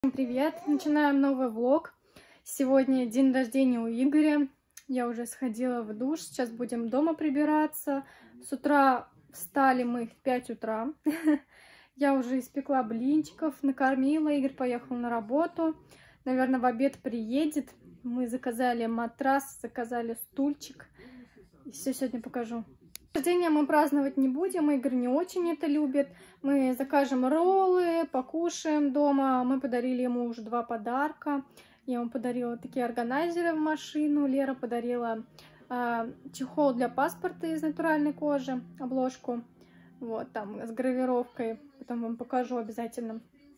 Всем привет! Начинаем новый влог. Сегодня день рождения у Игоря. Я уже сходила в душ. Сейчас будем дома прибираться. С утра встали мы в 5 утра. Я уже испекла блинчиков, накормила. Игорь поехал на работу. Наверное, в обед приедет. Мы заказали матрас, заказали стульчик. И все сегодня покажу. Рождение мы праздновать не будем, Игорь не очень это любит. Мы закажем роллы, покушаем дома. Мы подарили ему уже 2 подарка. Я ему подарила такие органайзеры в машину. Лера подарила чехол для паспорта из натуральной кожи, обложку. Вот, там с гравировкой. Потом вам покажу обязательно.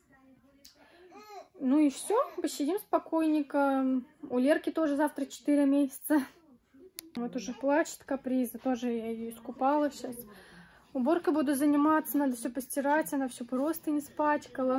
Ну и все, посидим спокойненько. У Лерки тоже завтра 4 месяца. Вот уже плачет каприза, тоже я ее искупала сейчас. Уборкой буду заниматься, надо все постирать, она все просто не испачкала.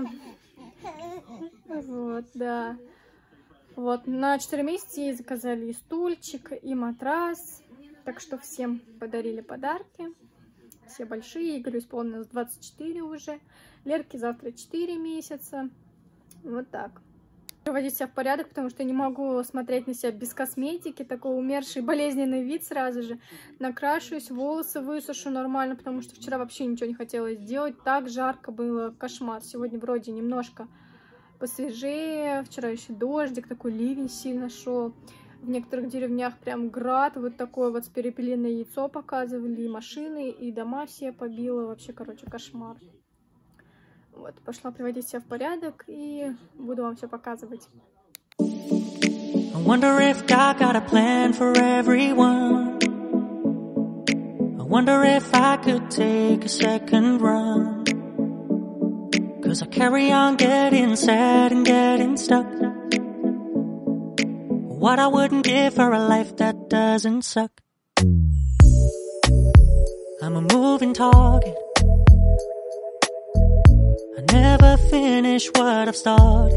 Вот, да. Вот, на 4 месяца ей заказали и стульчик, и матрас. Так что всем подарили подарки. Все большие, Игорю исполнилось 24 уже. Лерке завтра 4 месяца. Вот так. Приводить себя в порядок, потому что я не могу смотреть на себя без косметики, такой умерший, болезненный вид сразу же. Накрашусь, волосы высушу нормально, потому что вчера вообще ничего не хотелось делать. Так жарко было, кошмар. Сегодня вроде немножко посвежее, вчера еще дождик, такой ливень сильно шел. В некоторых деревнях прям град, вот такое вот с перепелиное яйцо показывали, и машины, и дома все побило, вообще, короче, кошмар. Вот, пошла приводить себя в порядок и буду вам все показывать. I wonder if God got a plan for everyone. I wonder if I could take a second run. 'Cause I carry on getting sad and getting stuck. What I wouldn't give for a life that doesn't suck. I'm a moving target. I never finish what I've started.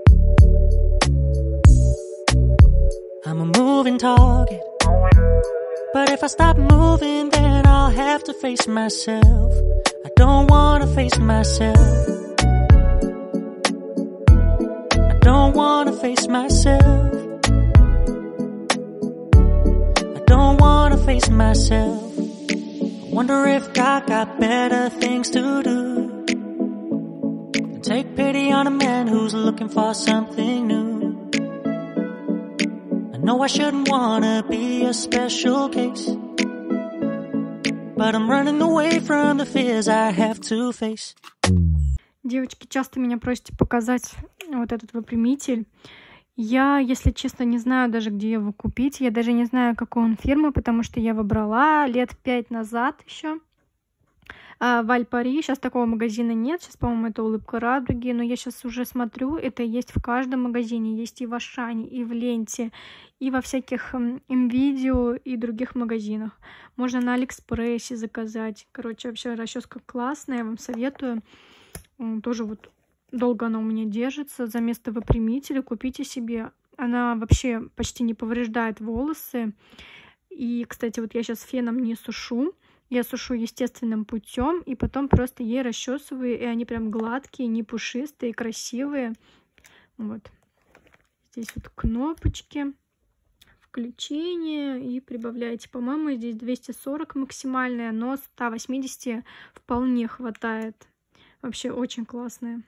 I'm a moving target. But if I stop moving, then I'll have to face myself. I don't wanna face myself. I don't wanna face myself. I don't wanna face myself. I wonder if God got better things to do. Take pity on a man who's looking for something new. I know I shouldn't wanna be a special case, but I'm running away from the fears I have to face. Девочки, часто меня просите показать вот этот выпрямитель. Я, если честно, не знаю даже, где его купить. Я даже не знаю, какой он фирмы, потому что я его брала лет 5 назад еще. В Аль-Пари. Сейчас такого магазина нет. Сейчас, по-моему, это Улыбка Радуги. Но я сейчас уже смотрю, это есть в каждом магазине. Есть и в Ашане, и в Ленте, и во всяких М-Видео и других магазинах. Можно на Алиэкспрессе заказать. Короче, вообще расческа классная, я вам советую. Тоже вот долго она у меня держится. За место выпрямителя купите себе. Она вообще почти не повреждает волосы. И, кстати, вот я сейчас феном не сушу. Я сушу естественным путем, и потом просто ей расчесываю, и они прям гладкие, не пушистые, красивые. Вот. Здесь вот кнопочки, включение, и прибавляете. По-моему, здесь 240 максимальная, но 180 вполне хватает. Вообще очень классная.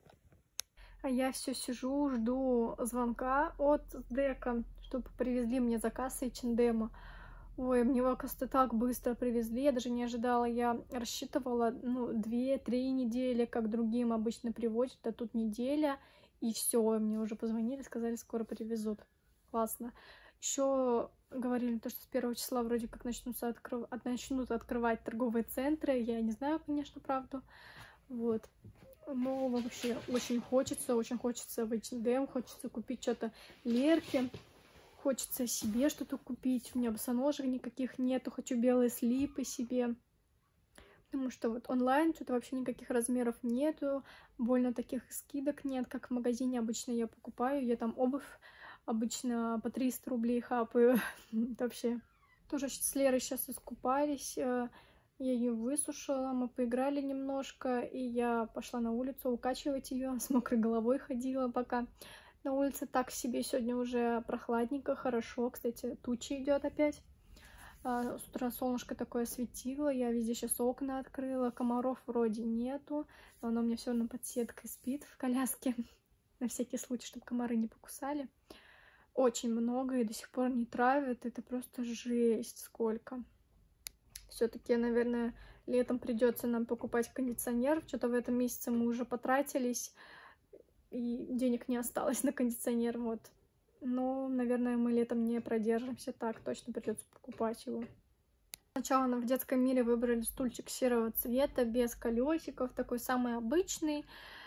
А я все сижу, жду звонка от Дека, чтобы привезли мне заказ H&M. Ой, мне его, оказывается, так быстро привезли, я даже не ожидала. Я рассчитывала, 2-3 недели, как другим обычно привозят, а тут неделя, и все, мне уже позвонили, сказали, скоро привезут. Классно. Еще говорили, что с 1 числа вроде как начнут открывать торговые центры. Я не знаю, конечно, правду. Вот. Но вообще очень хочется в H&M, хочется купить что-то Лерке. Хочется себе что-то купить. У меня босоножек никаких нету. Хочу белые слипы себе. Потому что вот онлайн что-то вообще никаких размеров нету. Больно таких скидок нет, как в магазине обычно я покупаю. Я там обувь обычно по 300 рублей хапаю. Вообще. Тоже с Лерой сейчас искупались. Я ее высушила, мы поиграли немножко, и я пошла на улицу укачивать ее, с мокрой головой ходила пока. На улице так себе, сегодня уже прохладненько, хорошо. Кстати, тучи идет опять. С утра солнышко такое светило, я везде сейчас окна открыла, комаров вроде нету, но она у меня все равно под сеткой спит в коляске, на всякий случай, чтобы комары не покусали. Очень много и до сих пор не травят, это просто жесть сколько. Все-таки, наверное, летом придется нам покупать кондиционер, что-то в этом месяце мы уже потратились, и денег не осталось на кондиционер, вот. Но, наверное, мы летом не продержимся, так точно придется покупать его. Сначала нам в детском мире выбрали стульчик серого цвета, без колесиков, такой самый обычный,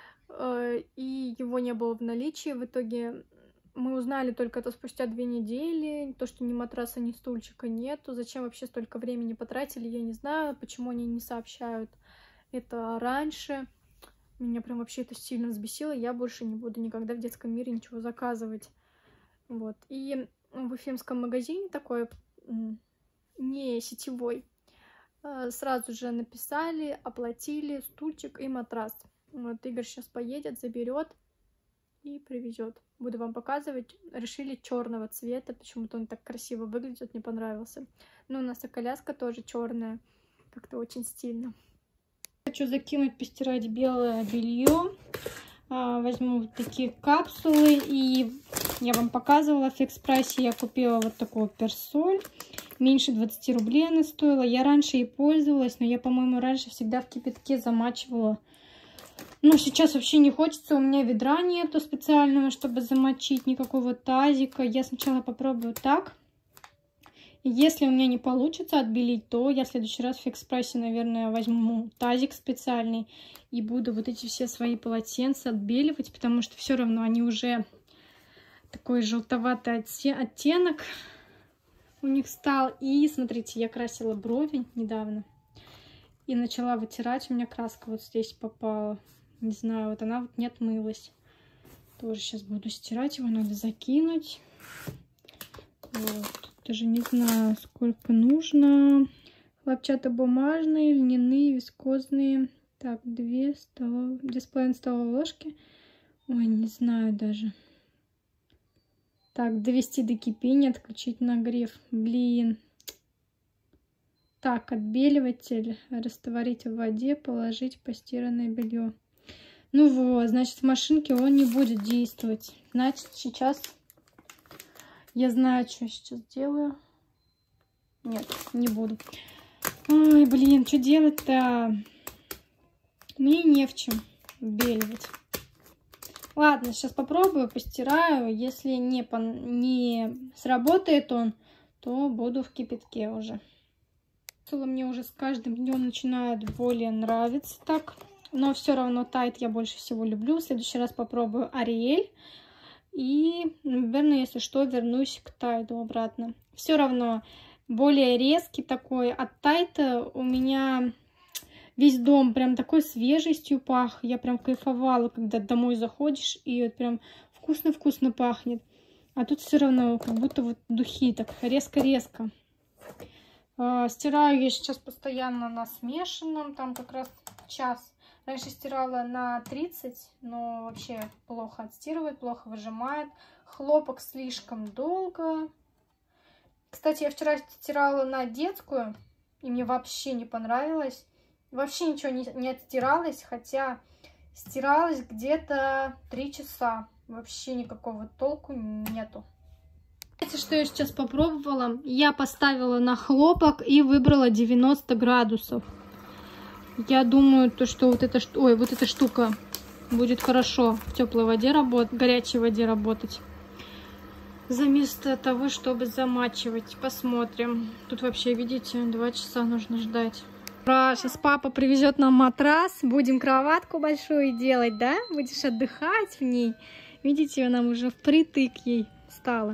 и его не было в наличии. В итоге мы узнали только это спустя 2 недели, то, что ни матраса, ни стульчика нету. Зачем вообще столько времени потратили, я не знаю, почему они не сообщают это раньше. Меня прям вообще это сильно взбесило, я больше не буду никогда в детском мире ничего заказывать. Вот. И в уфимском магазине такой, не сетевой, сразу же написали, оплатили стульчик и матрас. Вот Игорь сейчас поедет, заберет и привезет. Буду вам показывать. Решили черного цвета, почему-то он так красиво выглядит, мне понравился. Но у нас и коляска тоже черная, как-то очень стильно. Хочу закинуть, постирать белое белье. Возьму вот такие капсулы, и я вам показывала в Фикс-прайсе, я купила вот такую персоль, меньше 20 рублей она стоила. Я раньше ей пользовалась, но я, по-моему, раньше всегда в кипятке замачивала. Но сейчас вообще не хочется, у меня ведра нету специального, чтобы замочить, никакого тазика. Я сначала попробую так. Если у меня не получится отбелить, то я в следующий раз в Фикс-прайсе, наверное, возьму тазик специальный и буду вот эти все свои полотенца отбеливать, потому что все равно они уже такой желтоватый оттенок у них стал. И смотрите, я красила брови недавно и начала вытирать, у меня краска вот здесь попала. Не знаю, вот она вот не отмылась. Тоже сейчас буду стирать, его надо закинуть. Вот. Даже не знаю, сколько нужно. Хлопчатобумажные, льняные, вискозные. Так, 2,5 столовые ложки. Ой, не знаю даже. Так, довести до кипения, отключить нагрев. Блин. Так, отбеливатель. Растворить в воде, положить постиранное белье. Ну вот, значит, в машинке он не будет действовать. Значит, сейчас... Я знаю, что я сейчас делаю. Нет, не буду. Ой, блин, что делать-то? Мне не в чем отбеливать. Ладно, сейчас попробую, постираю. Если не сработает он, то буду в кипятке уже. Мне уже с каждым днем начинает более нравиться так. Но все равно Тайд я больше всего люблю. В следующий раз попробую Ариэль. И, наверное, если что, вернусь к Тайду обратно. Все равно более резкий такой. От Тайда у меня весь дом прям такой свежестью пах. Я прям кайфовала, когда домой заходишь, и вот прям вкусно-вкусно пахнет. А тут все равно как будто вот духи так резко-резко. Стираю я сейчас постоянно на смешанном, там как раз час. Раньше стирала на 30, но вообще плохо отстирывает, плохо выжимает. Хлопок слишком долго. Кстати, я вчера стирала на детскую, и мне вообще не понравилось. Вообще ничего не отстиралось, хотя стиралось где-то 3 часа. Вообще никакого толку нету. Знаете, что я сейчас попробовала? Я поставила на хлопок и выбрала 90 градусов. Я думаю, что вот эта штука будет хорошо в теплой воде работать, горячей воде работать. Вместо того, чтобы замачивать. Посмотрим. Тут вообще, видите, 2 часа нужно ждать. Ура, сейчас папа привезет нам матрас. Будем кроватку большую делать, да? Будешь отдыхать в ней. Видите, она уже впритык ей стала.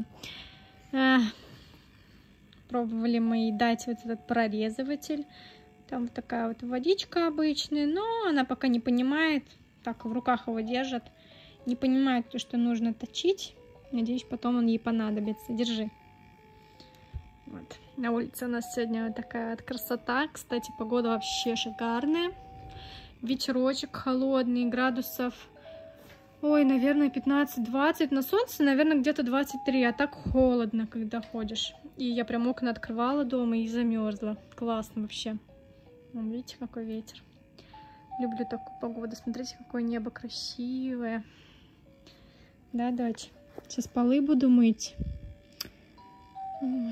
Пробовали мы ей дать вот этот прорезыватель. Там вот такая вот водичка обычная, но она пока не понимает, так в руках его держит, не понимает, что нужно точить. Надеюсь, потом он ей понадобится. Держи. Вот. На улице у нас сегодня такая красота. Кстати, погода вообще шикарная. Ветерочек холодный, градусов, ой, наверное, 15-20. На солнце, наверное, где-то 23. А так холодно, когда ходишь. И я прям окна открывала дома и замерзла. Классно вообще. Вон, видите, какой ветер. Люблю такую погоду. Смотрите, какое небо красивое. Да, дочь? Сейчас полы буду мыть. Ой.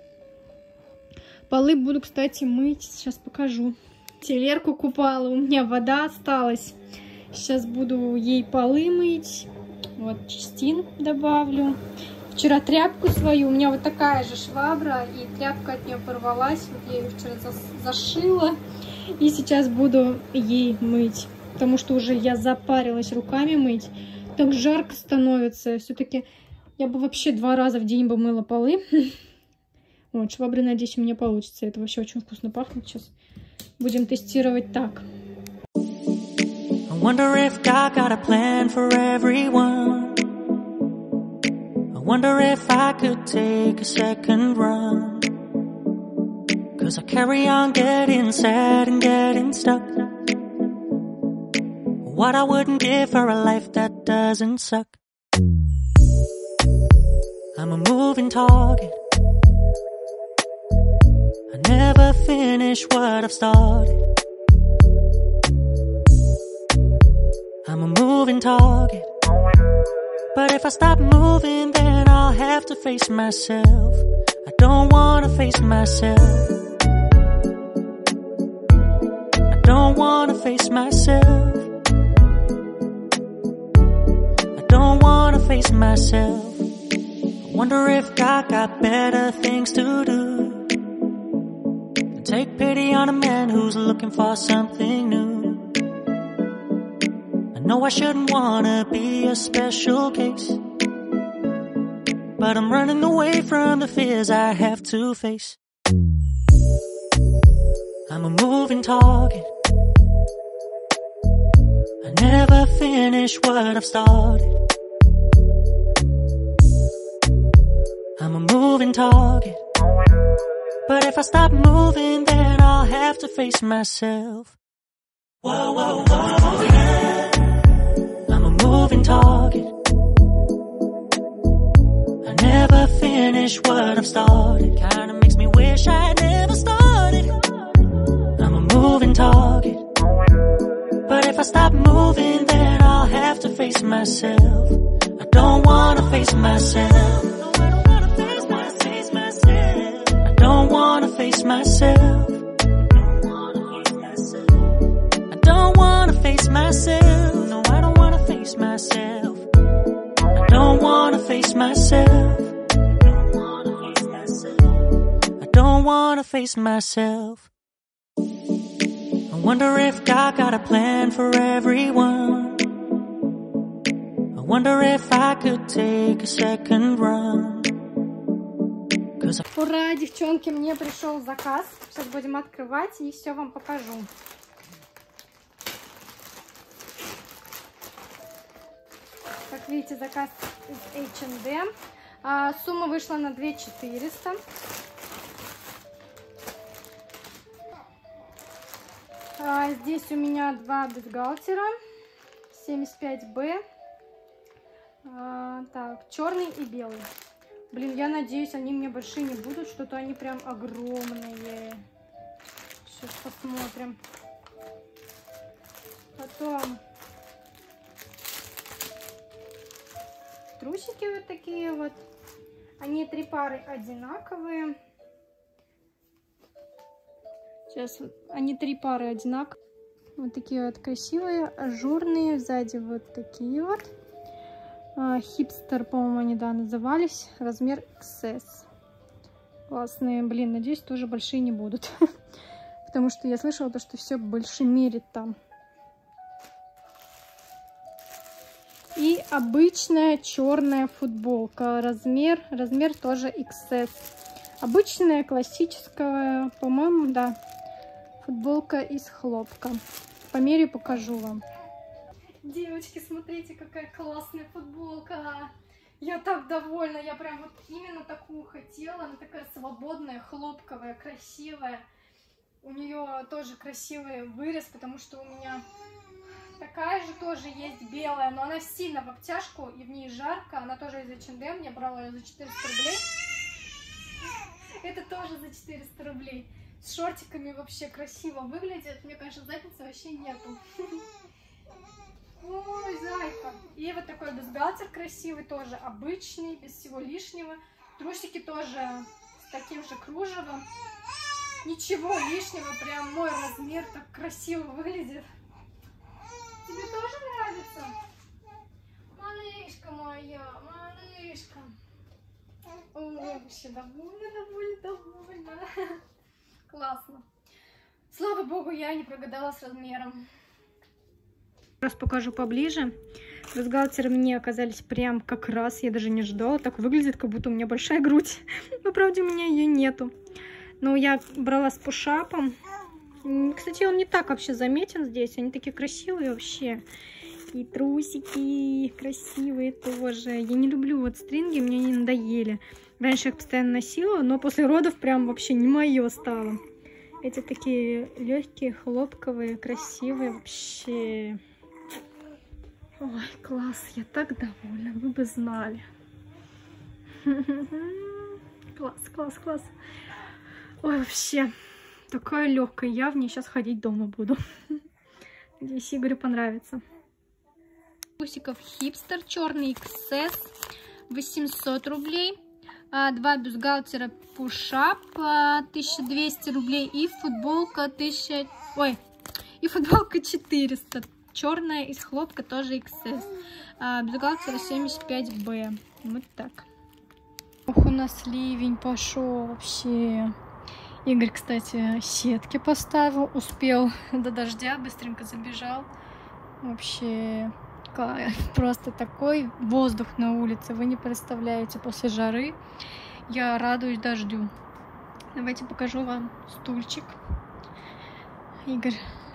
Полы буду, кстати, мыть. Сейчас покажу. Телерку купала, у меня вода осталась. Сейчас буду ей полы мыть. Вот, чистин добавлю. Вчера тряпку свою, у меня вот такая же швабра, и тряпка от нее порвалась. Вот я ее вчера зашила. И сейчас буду ей мыть. Потому что уже я запарилась руками мыть. Так жарко становится. Все-таки я бы вообще 2 раза в день бы мыла полы. Вот, швабры, надеюсь, у меня получится. Это вообще очень вкусно пахнет. Сейчас будем тестировать так. I wonder if God got a plan for everyone. I wonder if I could take a second run. 'Cause I carry on getting sad and getting stuck. What I wouldn't give for a life that doesn't suck. I'm a moving target. I never finish what I've started. I'm a moving target. But if I stop moving, then I'll have to face myself. I don't wanna face myself. I don't wanna face myself. I don't wanna face myself. I wonder if God got better things to do. Take pity on a man who's looking for something new. I know I shouldn't wanna be a special case, but I'm running away from the fears I have to face. I'm a moving target. I never finish what I've started. I'm a moving target. But if I stop moving, then I'll have to face myself. Whoa, whoa, whoa, yeah. I'm a moving target. I never finish what I've started. Kinda makes me wish I never started. I'm a moving target. But if I stop moving, then I'll have to face myself. I don't wanna face myself. I don't wanna face myself. I don't wanna face myself. No, I don't wanna face myself. I don't wanna face myself. I don't wanna face myself. I wonder if God got a plan for everyone. I wonder if I could take a second run. Ура, девчонки, мне пришел заказ. Сейчас будем открывать и все вам покажу. Как видите, заказ из H&M. Сумма вышла на 2400. Здесь у меня 2 бюстгальтера 75B. Так, черный и белый. Блин, я надеюсь, они мне большие не будут. Что-то они прям огромные. Сейчас посмотрим. Потом трусики вот такие вот. Они 3 пары одинаковые. Сейчас вот. Они 3 пары одинаковые. Вот такие вот красивые, ажурные. Сзади вот такие вот. Хипстер, по-моему, они, да, назывались. Размер XS. Классные. Блин, надеюсь, тоже большие не будут. Потому что я слышала, что все больше мерит там. И обычная черная футболка. Размер тоже XS. Обычная, классическая, по-моему, да. Футболка из хлопка. Померю, покажу вам. Девочки, смотрите, какая классная футболка. Я так довольна, я прям вот именно такую хотела. Она такая свободная, хлопковая, красивая. У нее тоже красивый вырез, потому что у меня такая же тоже есть белая, но она сильно в обтяжку и в ней жарко. Она тоже из H&M, я брала ее за 400 рублей. Это тоже за 400 рублей. С шортиками вообще красиво выглядит. Мне кажется, задницы вообще нету. Ой, зайка. И вот такой бюстгальтер красивый, тоже обычный, без всего лишнего. Трусики тоже с таким же кружевом. Ничего лишнего, прям мой размер, так красиво выглядит. Тебе тоже нравится? Малышка моя, малышка. Ой, вообще довольна. Классно. Слава богу, я не прогадала с размером. Раз покажу поближе. Бюстгальтеры мне оказались прям как раз, я даже не ждала. Так выглядит, как будто у меня большая грудь. Но правда у меня ее нету. Но я брала с пушапом. Кстати, он не так вообще заметен здесь. Они такие красивые вообще. И трусики красивые тоже. Я не люблю вот стринги, мне они надоели. Раньше я их постоянно носила, но после родов прям вообще не мое стало. Эти такие легкие, хлопковые, красивые вообще. Ой, класс, я так довольна, вы бы знали. Класс. Ой, вообще, такая легкая, я в ней сейчас ходить дома буду. Надеюсь, Игорю понравится. Трусиков хипстер, черный XS, 800 рублей. 2 бюстгальтера пушап, 1200 рублей. И футболка 1000... Ой, и футболка 400. Черная из хлопка, тоже XS. Бюстгальтер 75B. Вот так. Ох, у нас ливень пошел вообще. Игорь, кстати, сетки поставил. Успел до дождя, быстренько забежал. Вообще, просто такой воздух на улице. Вы не представляете, после жары я радуюсь дождю. Давайте покажу вам стульчик. Игорь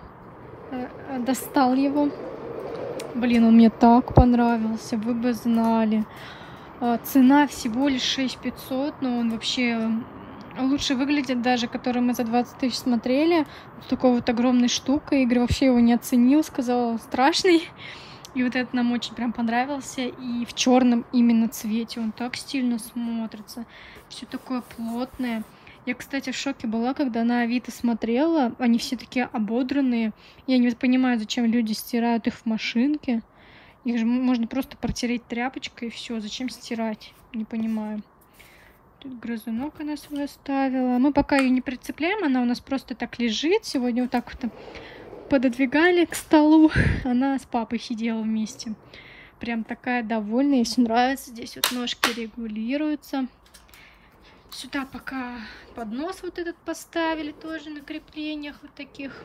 достал его. Блин, он мне так понравился, вы бы знали. Цена всего лишь 6500, но он вообще лучше выглядит даже, который мы за 20 тысяч смотрели. Вот такой вот огромной штукой. Игорь вообще его не оценил, сказал страшный. И вот этот нам очень прям понравился. И в черном именно цвете он так стильно смотрится. Все такое плотное. Я, кстати, в шоке была, когда на Авито смотрела. Они все такие ободранные. Я не понимаю, зачем люди стирают их в машинке. Их же можно просто протереть тряпочкой и все. Зачем стирать? Не понимаю. Тут грызунок она свой оставила. Мы пока ее не прицепляем. Она у нас просто так лежит. Сегодня вот так вот пододвигали к столу. Она с папой сидела вместе. Прям такая довольная. Если нравится. Здесь вот ножки регулируются. Сюда пока поднос вот этот поставили, тоже на креплениях вот таких.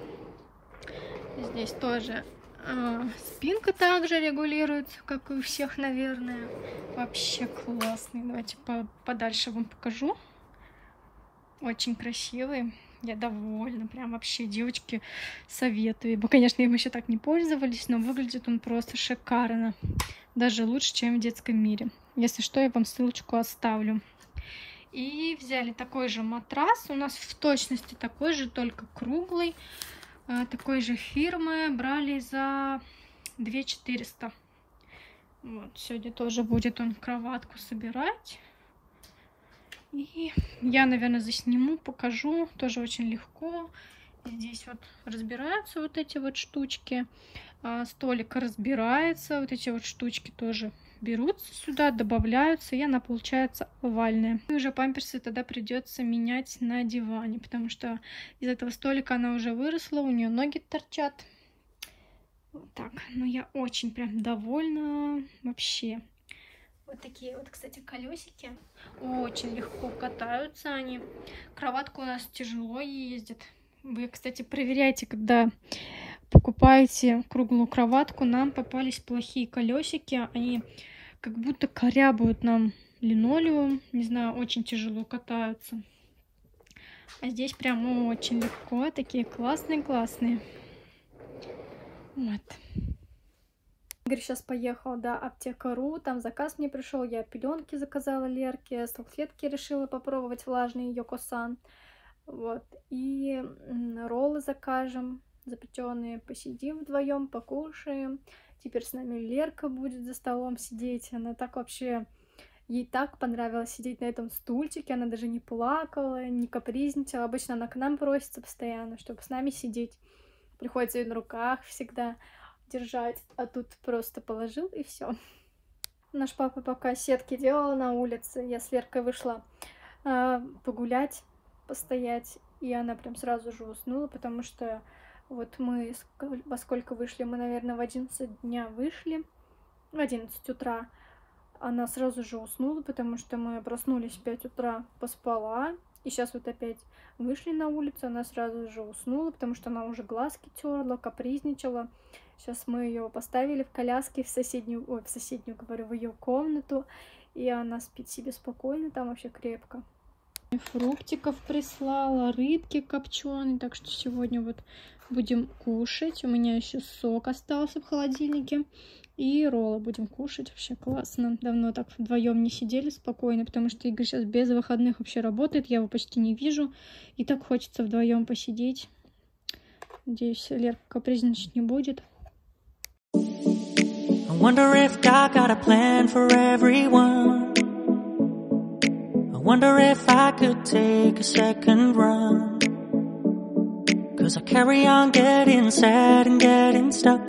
Здесь тоже спинка также регулируется, как и у всех, наверное. Вообще классный. Давайте подальше вам покажу. Очень красивый. Я довольна. Прям вообще, девочки, советую. Бо, конечно, им еще так не пользовались, но выглядит он просто шикарно. Даже лучше, чем в детском мире. Если что, я вам ссылочку оставлю. И взяли такой же матрас. У нас в точности такой же, только круглый. Такой же фирмы. Брали за 2400. Вот, сегодня тоже будет он кроватку собирать. И я, наверное, засниму, покажу. Тоже очень легко. Здесь вот разбираются вот эти вот штучки. Столик разбирается. Вот эти вот штучки тоже берутся сюда, добавляются, и она получается овальная. И уже памперсы тогда придется менять на диване, потому что из этого столика она уже выросла, у нее ноги торчат. Вот так. Но я очень прям довольна вообще. Вот такие вот, кстати, колесики. Очень легко катаются они. Кроватка у нас тяжело ездит. Вы, кстати, проверяйте, когда покупаете круглую кроватку. Нам попались плохие колесики. Они как будто корябают нам линолеум. Не знаю, очень тяжело катаются. А здесь прям очень легко. Такие классные. Вот. Игорь сейчас поехал до Аптека.ру, там заказ мне пришел, я пеленки заказала Лерке, салфетки решила попробовать влажные Йоко-сан, вот, и роллы закажем, запеченные, посидим вдвоем, покушаем. Теперь с нами Лерка будет за столом сидеть, она так вообще, ей так понравилось сидеть на этом стульчике, она даже не плакала, не капризничала, обычно она к нам просится постоянно, чтобы с нами сидеть, приходится ее на руках всегда держать, а тут просто положил и все. Наш папа пока сетки делал на улице, я с Леркой вышла погулять, постоять, и она прям сразу же уснула, потому что вот мы во сколько вышли, мы, наверное, в 11 дня вышли, в 11 утра, она сразу же уснула, потому что мы проснулись в 5 утра, поспала, и сейчас вот опять вышли на улицу, она сразу же уснула, потому что она уже глазки терла, капризничала. Сейчас мы ее поставили в коляске в соседнюю, говорю, в ее комнату, и она спит себе спокойно, там вообще крепко. Фруктиков прислала, рыбки копченые, так что сегодня вот будем кушать. У меня еще сок остался в холодильнике, и роллы будем кушать. Вообще классно. Давно так вдвоем не сидели спокойно, потому что Игорь сейчас без выходных вообще работает, я его почти не вижу, и так хочется вдвоем посидеть. Надеюсь, Лерка капризничать не будет. I wonder if God got a plan for everyone. I wonder if I could take a second run. 'Cause I carry on getting sad and getting stuck.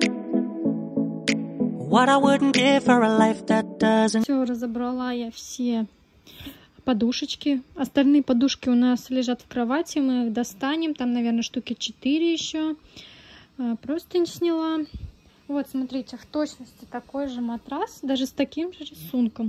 What I wouldn't give for a life that doesn't. Все, разобрала я все подушечки. Остальные подушки у нас лежат в кровати, мы их достанем. Там, наверное, штуки 4 еще. Простынь сняла. Вот, смотрите, в точности такой же матрас, даже с таким же рисунком.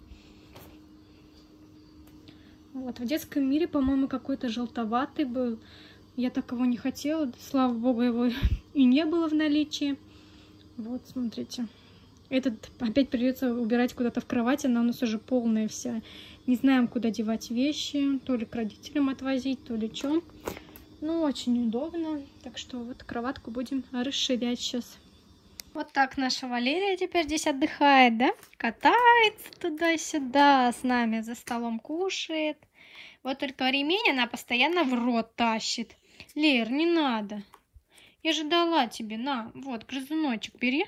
Вот, в детском мире, по-моему, какой-то желтоватый был. Я такого не хотела, слава богу, его и не было в наличии. Вот, смотрите. Этот опять придется убирать куда-то в кровать, она у нас уже полная вся. Не знаем, куда девать вещи, то ли к родителям отвозить, то ли что. Ну, очень удобно, так что вот кроватку будем расширять сейчас. Вот так наша Валерия теперь здесь отдыхает, да? Катается туда-сюда, с нами за столом кушает. Вот только ремень она постоянно в рот тащит. Лер, не надо. Я же дала тебе, на, вот, грызуночек бери.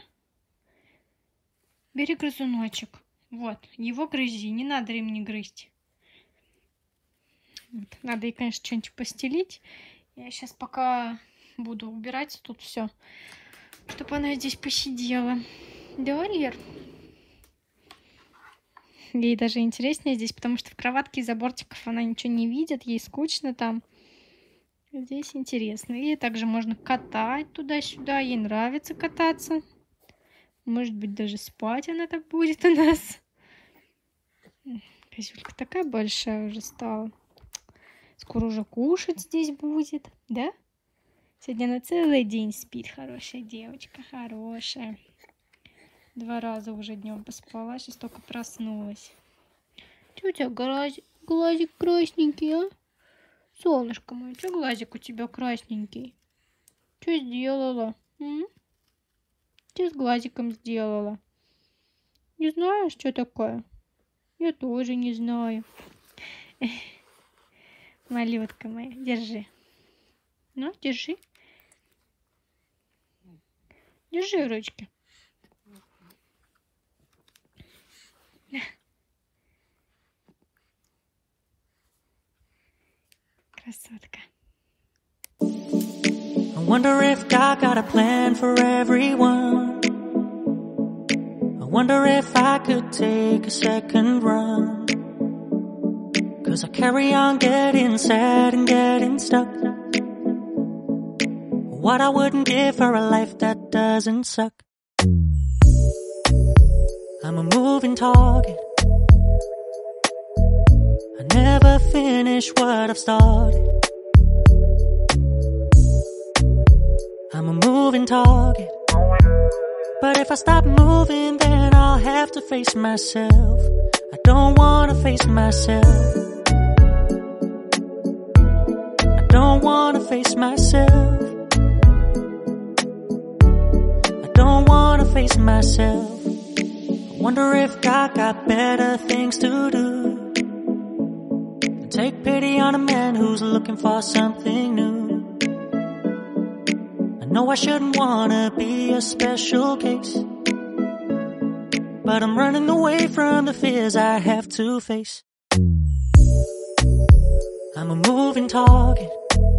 Бери грызуночек. Вот, его грызи, не надо ремни грызть. Вот. Надо ей, конечно, что-нибудь постелить. Я сейчас пока буду убирать тут все, чтобы она здесь посидела. Да, Лер? Ей даже интереснее здесь, потому что в кроватке из-за бортиков она ничего не видит, ей скучно там. Здесь интересно. И также можно катать туда-сюда, ей нравится кататься. Может быть, даже спать она так будет у нас. Козюлька такая большая уже стала. Скоро уже кушать здесь будет, да? Сегодня она целый день спит, хорошая девочка, хорошая. 2 раза уже днем поспала, сейчас только проснулась. Что у тебя глазик красненький, а? Солнышко мое, что глазик у тебя красненький? Что сделала? Что с глазиком сделала? Не знаешь, что такое? Я тоже не знаю. Малютка моя, держи. Ну, держи. Держи ручки. Красотка. I wonder if God got a plan for everyone. I wonder if I could take a second run. 'Cause I carry on getting sad and getting stuck. What I wouldn't give for a life that doesn't suck. I'm a moving target. I never finish what I've started. I'm a moving target. But if I stop moving, then I'll have to face myself. I don't wanna face myself. I don't wanna face myself. I don't wanna face myself. I wonder if God got better things to do than take pity on a man who's looking for something new. I know I shouldn't wanna be a special case, but I'm running away from the fears I have to face. I'm a moving target.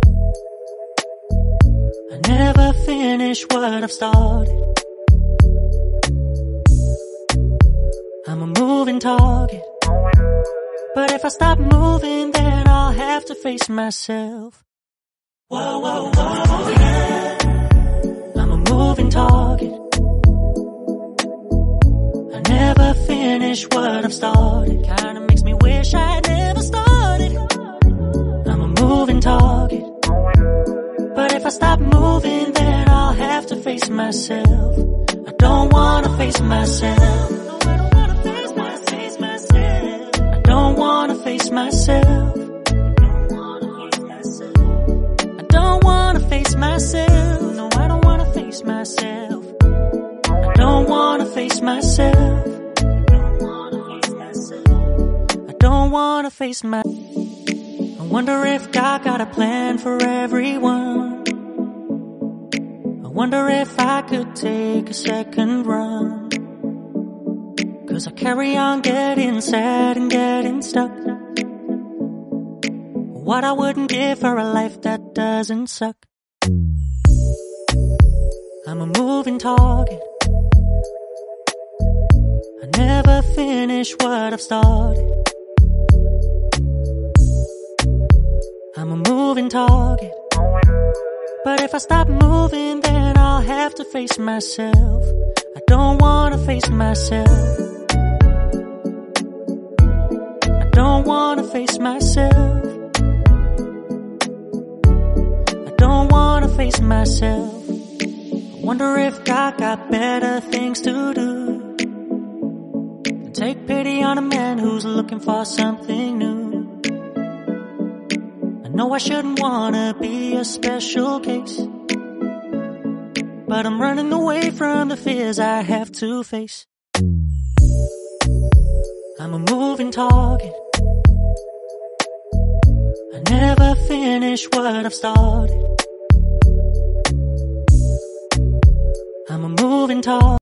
I never finish what I've started. I'm a moving target, but if I stop moving, then I'll have to face myself. Whoa, whoa, whoa, yeah. I'm a moving target. I never finish what I've started. Kinda makes me wish I never started. I'm a moving target, but if I stop moving, then I'll have to face myself. I don't wanna face myself. I don't wanna face myself. I don't wanna face myself. No, I don't wanna face myself. I don't wanna face myself. I don't wanna face my. I wonder if God got a plan for everyone. I wonder if I could take a second run, 'cause I carry on getting sad and getting stuck. What I wouldn't give for a life that doesn't suck. I'm a moving target. I never finish what I've started. I'm a moving target, but if I stop moving, then I'll have to face myself. I don't wanna face myself. I don't wanna face myself. I don't wanna face myself. I wonder if God got better things to do than take pity on a man who's looking for something new. I know I shouldn't wanna be a special case, but I'm running away from the fears I have to face. I'm a moving target. I never finish what I've started. I'm a moving target.